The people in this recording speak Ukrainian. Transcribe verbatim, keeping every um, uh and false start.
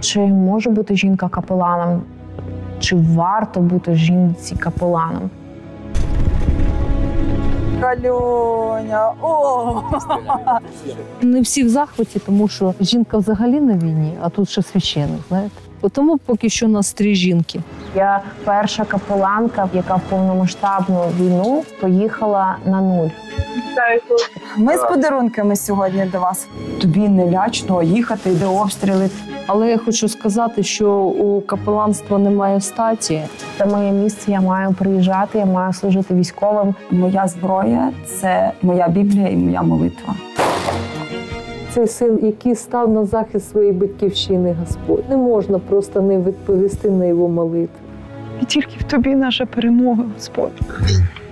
Чи може бути жінка капеланом? Чи варто бути жінці капеланом? Альоня, о! Не всі в захваті, тому що жінка взагалі на війні, а тут ще священик, знаєте. Тому поки що нас три жінки. Я перша капеланка, яка в повномасштабну війну поїхала на нуль. Ми з подарунками сьогодні до вас. Тобі не лячно їхати, де обстріли. Але я хочу сказати, що у капеланства немає статі. Це моє місце, я маю приїжджати, я маю служити військовим. Моя зброя – це моя Біблія і моя молитва. Цей син, який став на захист своєї батьківщини, Господь. Не можна просто не відповісти на його молитву. І тільки в тобі наша перемога, Господь.